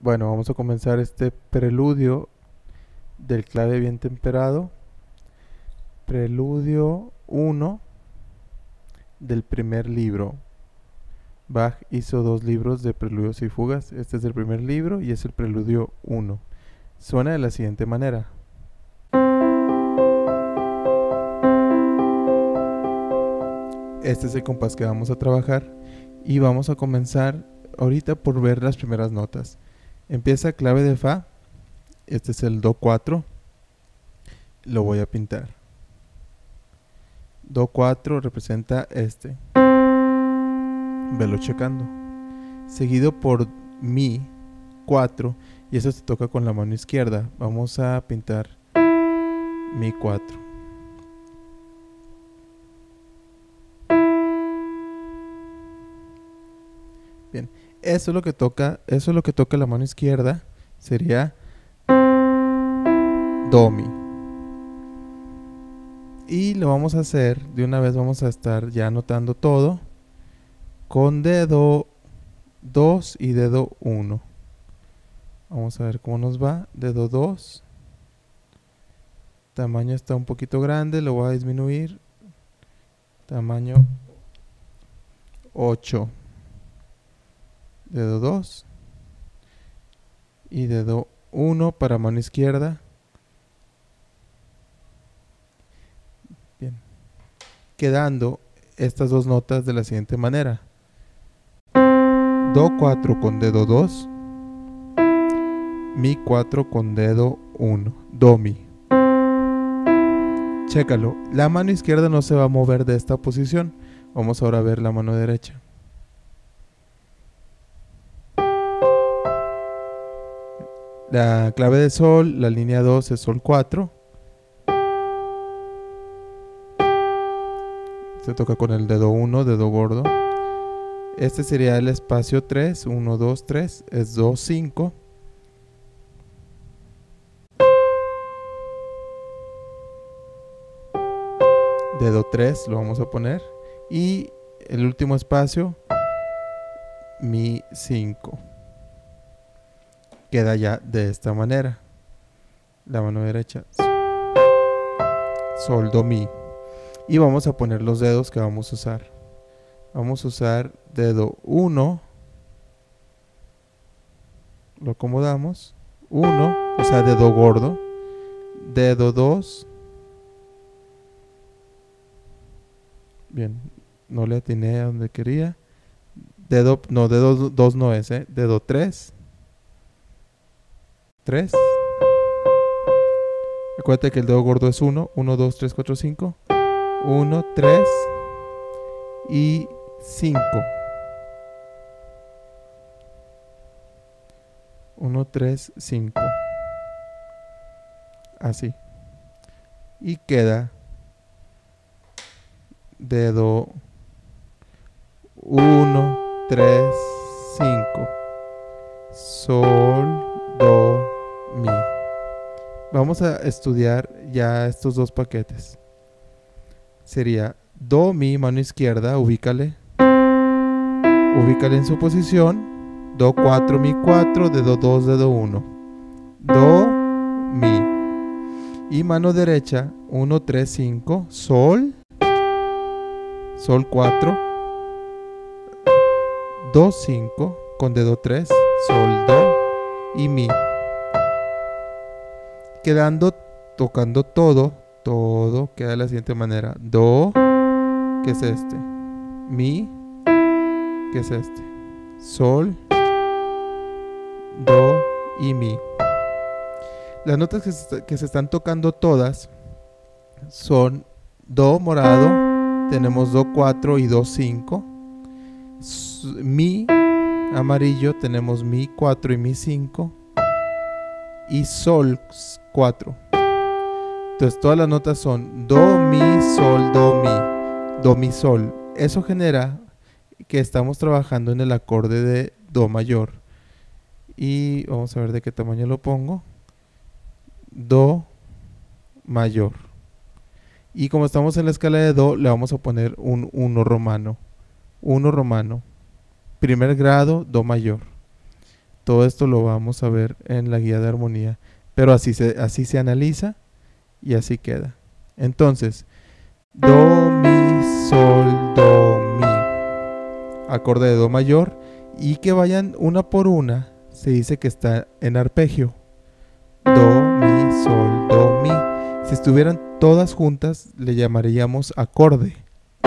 Bueno, vamos a comenzar este preludio del clave bien temperado. Preludio 1 del primer libro. Bach hizo 2 libros de preludios y fugas. Este es el primer libro y es el preludio 1. Suena de la siguiente manera. Este es el compás que vamos a trabajar y vamos a comenzar ahorita por ver las primeras notas. Empieza clave de Fa. Este es el Do 4. Lo voy a pintar. Do 4 representa este. Velo checando. Seguido por Mi 4. Y eso se toca con la mano izquierda. Vamos a pintar Mi 4. Bien. Eso es lo que toca la mano izquierda. Sería Do Mi. Y lo vamos a hacer, de una vez vamos a estar ya anotando todo con dedo 2 y dedo 1. Vamos a ver cómo nos va. Dedo 2. Tamaño está un poquito grande, lo voy a disminuir. Tamaño 8. Dedo 2. Y dedo 1 para mano izquierda. Bien. Quedando estas dos notas de la siguiente manera. Do 4 con dedo 2. Mi 4 con dedo 1. Do Mi. Chécalo. La mano izquierda no se va a mover de esta posición. Vamos ahora a ver la mano derecha. La clave de Sol, la línea 2 es Sol 4. Se toca con el dedo 1, dedo gordo. Este sería el espacio 3, 1, 2, 3, es Do 5. Dedo 3 lo vamos a poner. Y el último espacio, Mi 5. Queda ya de esta manera. La mano derecha, Sol, Do, Mi. Y vamos a poner los dedos que vamos a usar. Vamos a usar dedo 1. Lo acomodamos. 1, o sea, dedo gordo. Dedo 2. Bien, no le atiné a donde quería. Dedo 2 no es, Dedo 3. 3. Acuérdate que el dedo gordo es 1. 1, 2, 3, 4, 5. 1, 3 y 5. 1, 3, 5. Así. Y queda dedo 1, 3, 5. Sol, Do, Mi. Vamos a estudiar ya estos dos paquetes. Sería Do, Mi, mano izquierda, ubícale. Ubícale en su posición. Do 4, Mi 4, dedo 2, dedo 1. Do, Mi. Y mano derecha, 1, 3, 5, Sol. Sol 4. Do 5 con dedo 3, Sol, Do y Mi. Quedando, tocando todo queda de la siguiente manera. Do, que es este. Mi, que es este. Sol, Do y Mi. Las notas que se están tocando todas son Do morado, tenemos Do 4 y Do 5. Mi amarillo, tenemos Mi 4 y Mi 5. Y Sol 4. Entonces todas las notas son Do, Mi, Sol, Do, Mi. Do, Mi, Sol. Eso genera que estamos trabajando en el acorde de Do mayor. Y vamos a ver de qué tamaño lo pongo. Do mayor. Y como estamos en la escala de Do, le vamos a poner un 1 romano. 1 romano. Primer grado, Do mayor. Todo esto lo vamos a ver en la guía de armonía, pero así se analiza y así queda. Entonces, do, mi, sol, do, mi. Acorde de do mayor, y que vayan una por una, se dice que está en arpegio. Do, mi, sol, do, mi. Si estuvieran todas juntas, le llamaríamos acorde.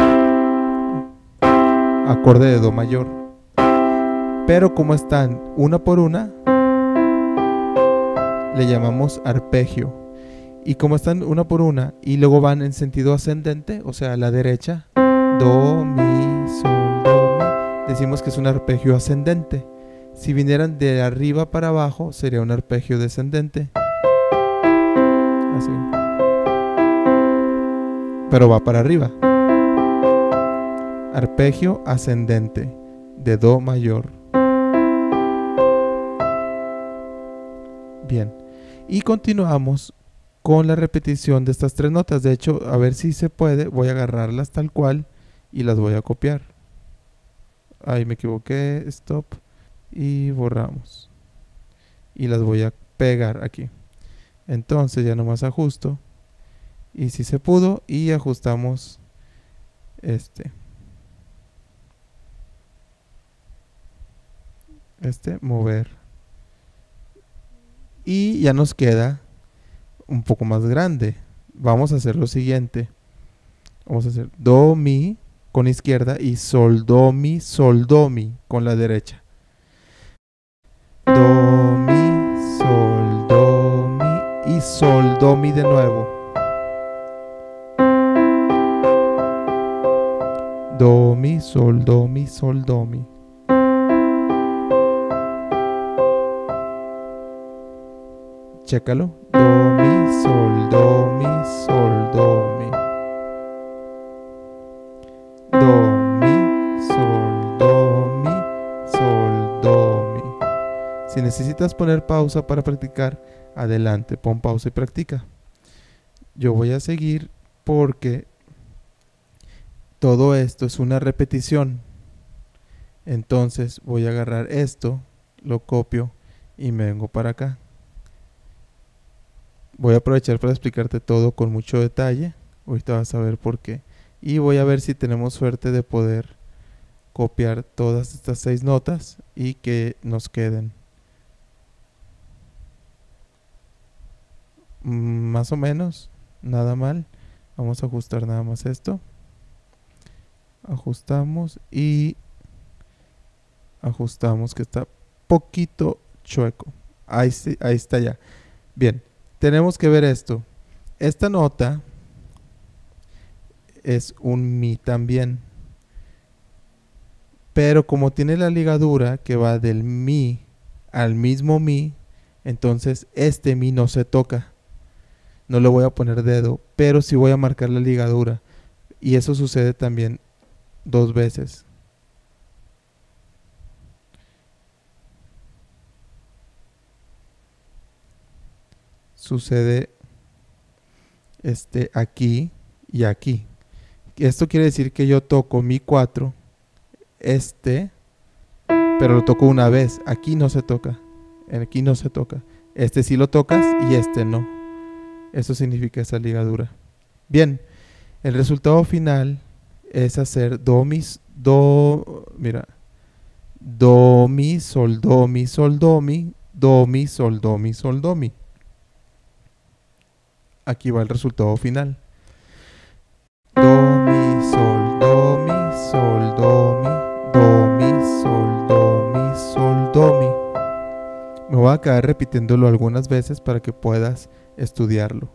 Acorde de do mayor. Pero como están una por una, le llamamos arpegio. Y como están una por una y luego van en sentido ascendente, o sea, a la derecha, do, mi, sol, do, mi, decimos que es un arpegio ascendente. Si vinieran de arriba para abajo, sería un arpegio descendente. Así. Pero va para arriba. Arpegio ascendente de do mayor. Bien. Y continuamos con la repetición de estas tres notas. De hecho, a ver si se puede, voy a agarrarlas tal cual y las voy a copiar. Ahí me equivoqué, stop, y borramos. Y las voy a pegar aquí. Entonces ya nomás ajusto, y si se pudo, y ajustamos mover. Y ya nos queda un poco más grande. Vamos a hacer lo siguiente. Vamos a hacer do, mi con la izquierda y sol, do, mi con la derecha. Do, mi, sol, do, mi y sol, do, mi de nuevo. Do, mi, sol, do, mi, sol, do, mi. Chécalo. Do, mi, sol, do, mi, sol, do, mi. Do, mi, sol, do, mi, sol, do, mi. Si necesitas poner pausa para practicar, adelante, pon pausa y practica. Yo voy a seguir porque todo esto es una repetición. Entonces voy a agarrar esto, lo copio y me vengo para acá. Voy a aprovechar para explicarte todo con mucho detalle. Ahorita vas a ver por qué. Y voy a ver si tenemos suerte de poder copiar todas estas 6 notas y que nos queden. Más o menos, nada mal. Vamos a ajustar nada más esto. Ajustamos y ajustamos que está poquito chueco. Ahí está ya. Bien. Tenemos que ver esto. Esta nota es un mi también. Pero como tiene la ligadura que va del mi al mismo mi, entonces este mi no se toca. No le voy a poner dedo, pero sí voy a marcar la ligadura. Y eso sucede también 2 veces. Sucede aquí y aquí. Esto quiere decir que yo toco mi 4, pero lo toco una vez. Aquí no se toca. Aquí no se toca. Este sí lo tocas y este no. Eso significa esa ligadura. Bien, el resultado final es hacer do, mi, mira, do, mi, sol, do, mi, sol, do, mi, do, mi, sol, do, mi, sol, do, mi. Aquí va el resultado final. Do, mi, sol, do, mi, sol, do, mi, do, mi, sol, do, mi, sol, do, mi. Me voy a quedar repitiéndolo algunas veces para que puedas estudiarlo.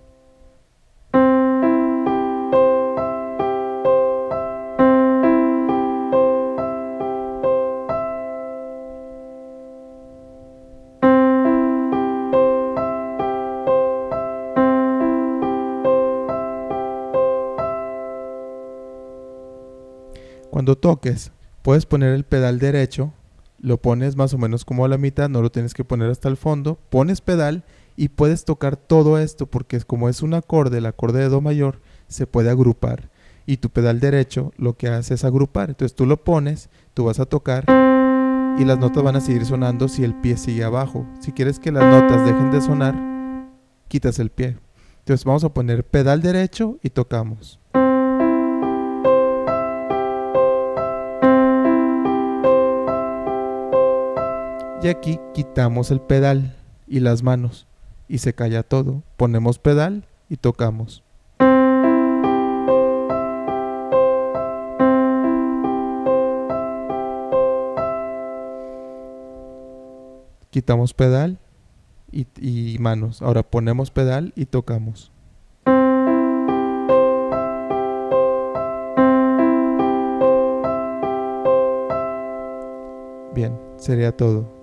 Cuando toques, puedes poner el pedal derecho, lo pones más o menos como a la mitad, no lo tienes que poner hasta el fondo, pones pedal y puedes tocar todo esto porque como es un acorde, el acorde de do mayor, se puede agrupar. Y tu pedal derecho lo que hace es agrupar. Entonces tú lo pones, tú vas a tocar y las notas van a seguir sonando si el pie sigue abajo. Si quieres que las notas dejen de sonar, quitas el pie. Entonces vamos a poner pedal derecho y tocamos. Y aquí quitamos el pedal y las manos y se calla todo. Ponemos pedal y tocamos. Quitamos pedal y manos. Ahora ponemos pedal y tocamos. Bien, sería todo.